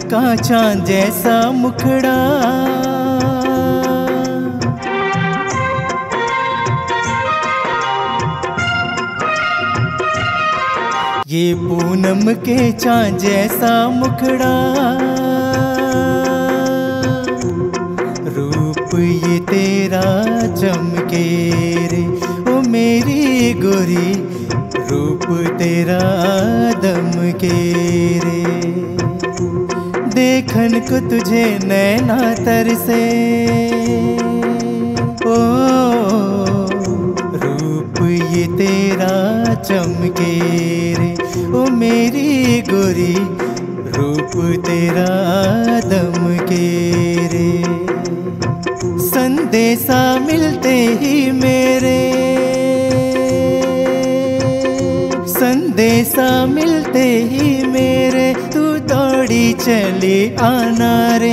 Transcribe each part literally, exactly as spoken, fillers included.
का चांद जैसा मुखड़ा, ये पूनम के चांद जैसा मुखड़ा, रूप ये तेरा चमके रे ओ मेरी गोरी, रूप तेरा दमके रे। देखन को तुझे नैना तरसे, ओ रूप ये तेरा चमके रे ओ मेरी गोरी, रूप तेरा दमके रे। संदेशा मिलते ही मेरे, संदेशा मिलते ही मेरे, तू दौड़ी चली आना रे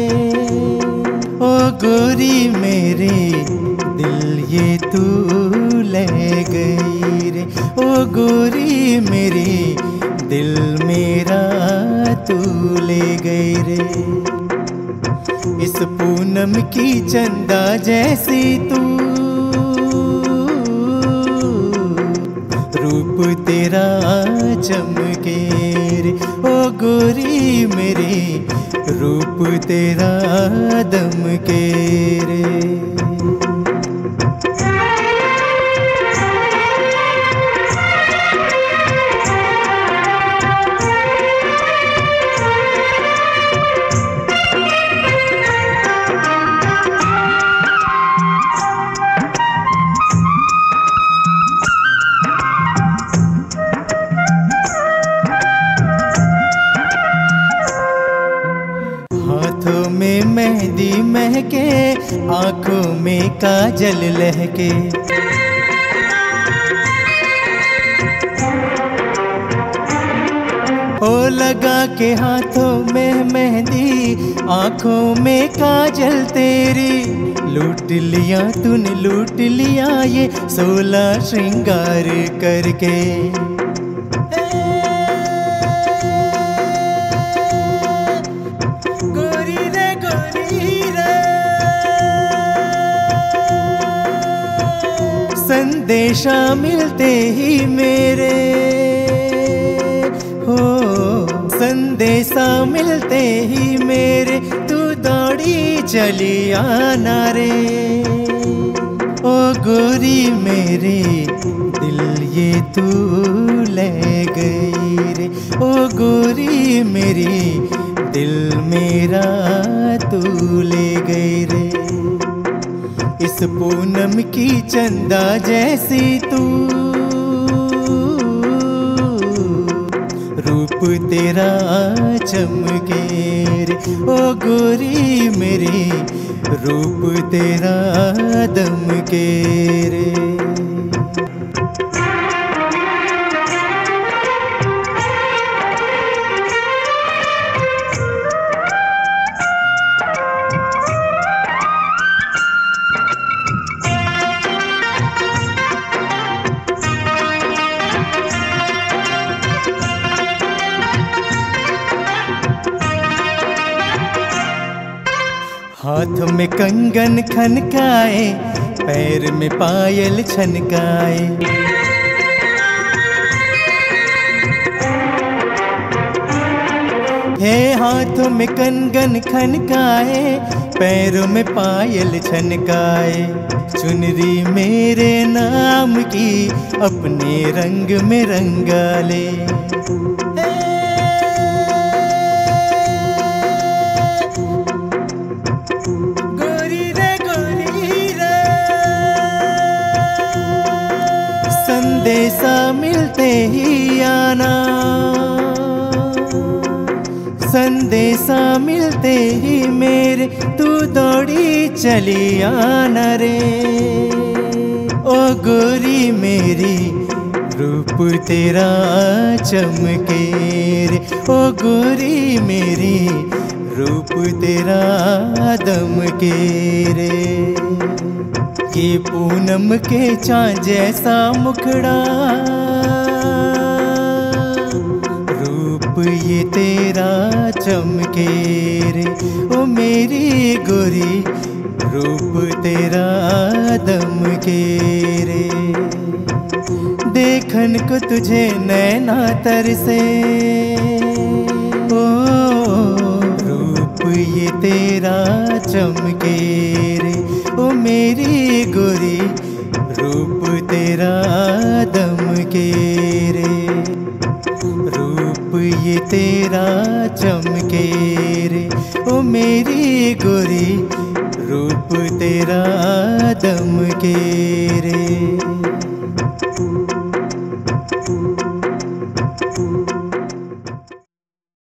ओ गोरी मेरे, दिल ये तू ले गई रे ओ गोरी मेरी, दिल मेरा तू ले गई रे। इस पूनम की चंदा जैसी तू, रूप तेरा चमके रे ओ गोरी मेरी, रूप तेरा दमके रे। हाथों में मेहंदी महके, आंखों में काजल लहके, ओ लगा के हाथों में मेहंदी, आंखों में काजल तेरी, लूट लिया तूने लूट लिया ये सोलह श्रृंगार करके। संदेशा मिलते ही मेरे, हो संदेशा मिलते ही मेरे, तू दौड़ी चली आना रे ओ गोरी मेरे, दिल ये तू ले गई रे ओ गोरी मेरी, दिल मेरा तू ले गई रे। इस पूनम की चंदा जैसी तू, रूप तेरा चमके रे ओ गोरी मेरी, रूप तेरा दमके रे। हाथ में कंगन खनकाए, पैर में पायल छनकाए, हे हाथों में कंगन खनकाए, पैरों में पायल छनकाए, चुनरी मेरे नाम की अपने रंग में रंगा ले। संदेशा मिलते ही आना, संदेशा मिलते ही मेरे, तू दौड़ी चली आना रे ओ गोरी मेरी, रूप तेरा चमके रे ओ गोरी मेरी, रूप तेरा दमके रे। ये पूनम के चांद जैसा मुखड़ा, रूप ये तेरा चमके रे ओ मेरी गोरी, रूप तेरा दमके रे। देखन को तुझे नैना तरसे, ओ रूप ये तेरा चमके रे ओ मेरी गोरी, रूप तेरा दमके रे। रूप ये तेरा चमके रे ओ मेरी गोरी, रूप तेरा दमके रे।